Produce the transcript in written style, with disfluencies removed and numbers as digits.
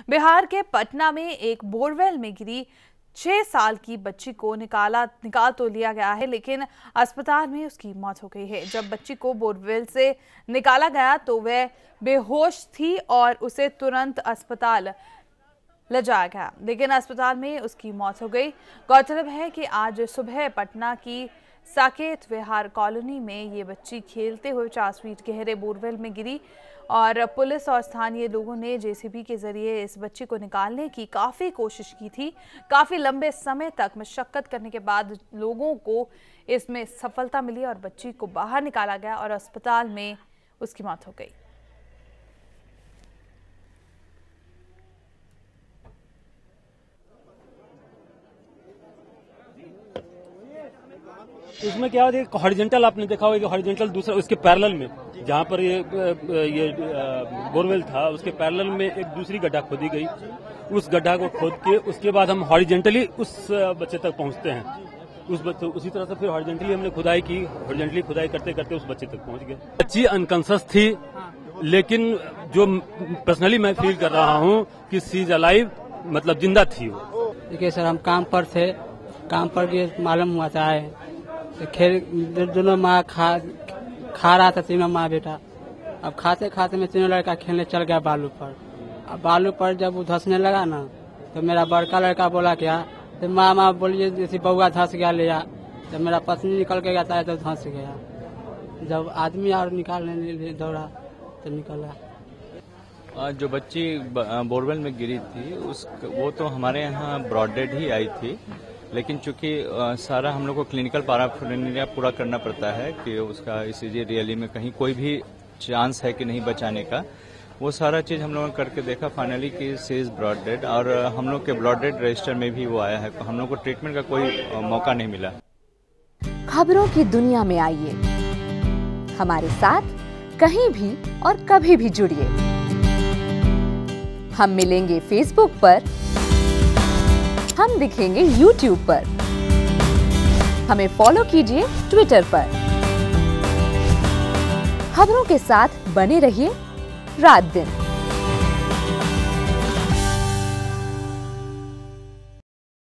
बिहार के पटना में एक बोरवेल में गिरी 6 साल की बच्ची को निकाल तो लिया गया है, लेकिन अस्पताल में उसकी मौत हो गई है। जब बच्ची को बोरवेल से निकाला गया तो वह बेहोश थी और उसे तुरंत अस्पताल ले जाया गया, लेकिन अस्पताल में उसकी मौत हो गई। गौरतलब है कि आज सुबह पटना की साकेत विहार कॉलोनी में ये बच्ची खेलते हुए 4 फीट गहरे बोरवेल में गिरी और पुलिस और स्थानीय लोगों ने जेसीबी के जरिए इस बच्ची को निकालने की काफ़ी कोशिश की थी। काफ़ी लंबे समय तक मशक्कत करने के बाद लोगों को इसमें सफलता मिली और बच्ची को बाहर निकाला गया और अस्पताल में उसकी मौत हो गई। इसमें क्या है, हॉरिजॉन्टल आपने देखा होगा, हॉरिजॉन्टल दूसरा उसके पैरेलल में जहाँ पर ये बोरवेल था उसके पैरेलल में एक दूसरी गड्ढा खोदी गई। उस गड्ढा को खोद के उसके बाद हम हॉरिजॉन्टली उस बच्चे तक पहुँचते हैं। उसी तरह से फिर हॉरिजॉन्टली हमने खुदाई की, हॉरिजॉन्टली खुदाई करते करते उस बच्चे तक पहुँच गए। बच्ची अनकॉन्शियस थी, लेकिन जो पर्सनली मैं फील कर रहा हूँ कि शी इज अलाइव, मतलब जिंदा थी वो। देखिए सर, हम काम पर थे, काम पर भी मालूम हुआ था खेल दोनों माँ खा रहा था, तीनों माँ बेटा। अब खाते खाते में तीनों लड़का खेलने चल गया बालू पर। अब बालू पर जब वो धंसने लगा ना तो मेरा बड़का लड़का बोला क्या, तो माँ बोलिए जैसे बउआ धंस गया ले जा। जब मेरा पत्नी निकल के गया था तो धंस गया। जब आदमी और निकालने दौड़ा तो निकला। जो बच्ची बोरवेल में गिरी थी वो तो हमारे यहाँ ब्रॉड डेड ही आई थी, लेकिन चूंकि सारा हम लोग को क्लिनिकल पैराफर्नेलिया पूरा करना पड़ता है कि उसका ईसीजी रियली में कहीं कोई भी चांस है कि नहीं बचाने का, वो सारा चीज हम लोगों ने करके देखा फाइनली कि शी इज ब्रॉड डेड। और हम लोग के ब्रॉड डेड रजिस्टर में भी वो आया है, हम लोग को ट्रीटमेंट का कोई मौका नहीं मिला। खबरों की दुनिया में आइए, हमारे साथ कहीं भी और कभी भी जुड़िए। हम मिलेंगे फेसबुक पर, हम दिखेंगे यूट्यूब पर, हमें फॉलो कीजिए ट्विटर पर। खबरों के साथ बने रहिए रात दिन।